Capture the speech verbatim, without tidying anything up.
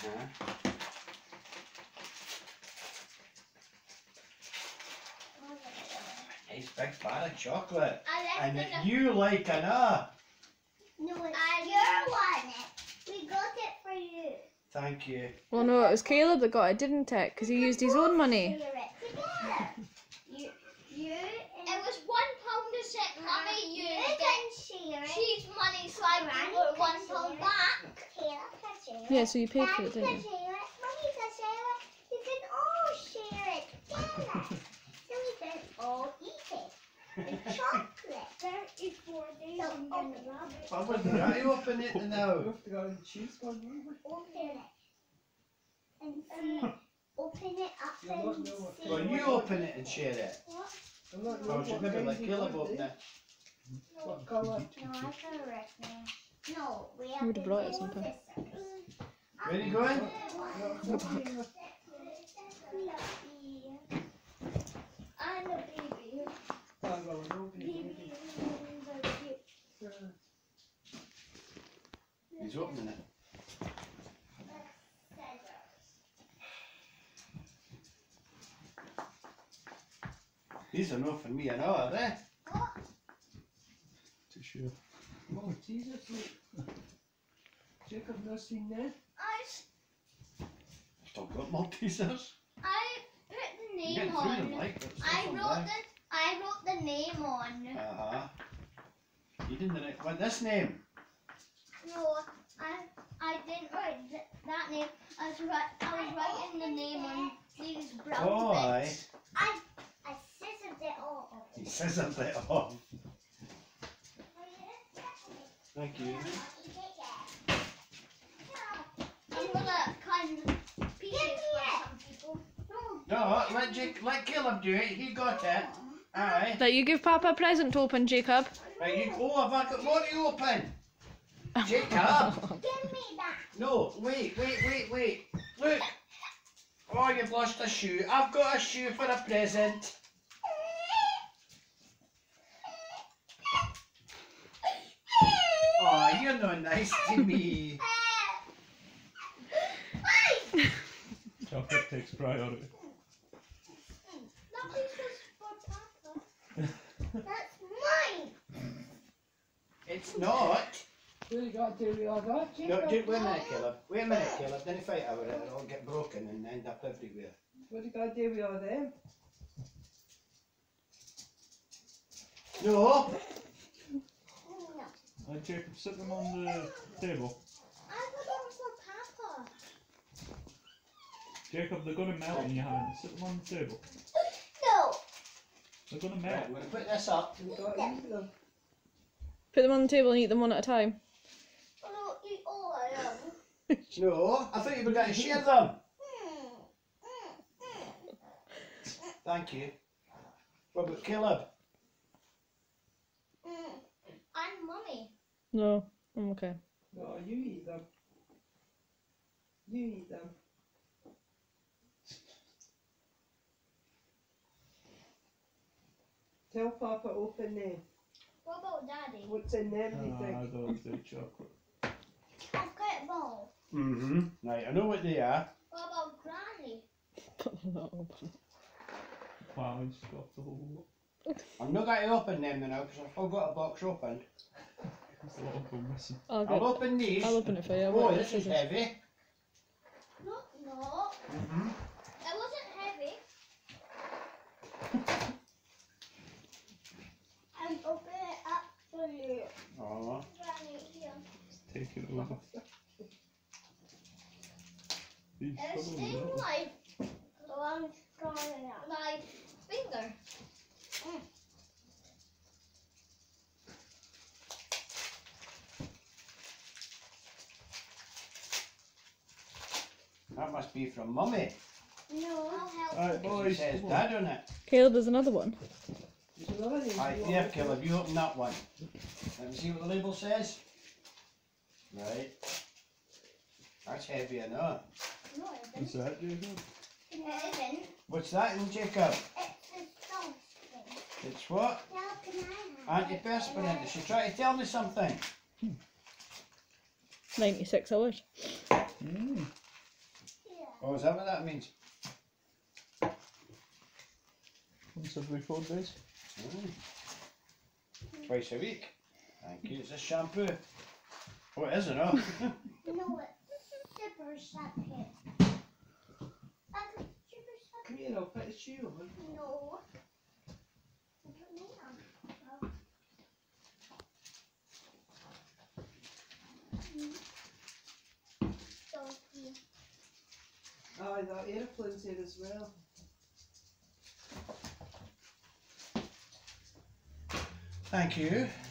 Uh-huh. Nice big bar of chocolate. And that you like enough. No, it's your one. We got it for you. Thank you. Well, no, it was Caleb that got it, didn't it? Because he used his own money. Share it together. you, you. It was one pound a set. Mummy used You it. can share it. She's money, so I Granny gave her can one share pound it. back. Caleb can share it. Yeah, so you paid for Daddy it, didn't can you? share it. Mummy can share it. You can all share it together. So we can all eat it. The chocolate. thirty-four days so I'm going to love it. I wouldn't try to open it now. Open it. And see. Open it up and see. Well, you open it and share it. What? Or should maybe let Caleb open it. What colour? No, I can write now. No, we have You would to have brought it do sometime. this. Where are you going? Go back. I'm a baby. Baby. He's opening it. These are not for me, I know, are they? Too sure. Maltesers, look. Jacob not seen that? I, Still got Maltesers. I put the You name get through them on. like but I still wrote some the I wrote the name on. Uh-huh. You didn't write what this name? No, I I didn't write th that name. I was write, I was writing the name on these brown Oh, aye. bits. I, I scissored it all off. He scissored it off. Thank you. I'm gonna kind of pieces for some people. No, let Jake, let Caleb do it. He got it. Aye. That you give Papa a present to open, Jacob. Right, you, oh, have I got more to open? Jacob. Give me that. No, wait, wait, wait, wait. Look. Oh, you've lost a shoe. I've got a shoe for a present. Oh, you're not nice to me. Chocolate takes priority. That piece was for Papa. That's mine. It's not. What you got to do with all that, No, Jacob? just wait a minute, Caleb. Wait a minute, Caleb. Then fight over it. It'll get broken and end up everywhere. What you got to do with all them? No. No. Uh, Jacob, sit them on the table. I put them for Papa. Jacob, they're going to melt in your hand. Sit them on the table. No. They're going to Right, melt. I'm going to put this up. You got to eat them. Put them on the table and eat them one at a time. I don't eat all of them. No, I thought you were going to share them. Thank you. What about Caleb? I'm Mummy. No, I'm okay. No, you eat them. You eat them. Tell Papa open them. What about Daddy? What's in them, do you Ah, I think? don't do chocolate. I've got it wrong. Mm-hmm. Right, I know what they are. What about Granny? Wow, I just got the whole lot. I'm not going to open them now because I've still got a box open. There's a lot of them missing. I'll, I'll get, open these. I'll open it for you. I'll Oh, get this is scissors. heavy. No, no. Mm-hmm. It wasn't heavy. And open it up for you. Oh. Granny, here. Just take it over. These It's probably in little. my, So I'm drawing it up. my finger. That must be from Mummy. No. I'll help. Alright, It boys, says come on. Dad on it. Caleb, there's another one. There's another name. Right, You here, want to Caleb, you open that one. Let me see what the label says. Right. That's heavy enough. No, it What's isn't. that, Jacob? It isn't. What's that in, Jacob? It's a sauce thing. It's what? Now can I have it? Antiperspirant. Is she trying to tell me something? ninety-six hours. Mm. Oh, is that what that means? Once every four days. Mm. Twice a week. Thank you. It's a shampoo. Oh, it is, I know. No, it's super second. That's a super second. Come here, I'll put his shoe on. No. Put me on. Donkey. Aye, that aeroplane's here as well. Thank you.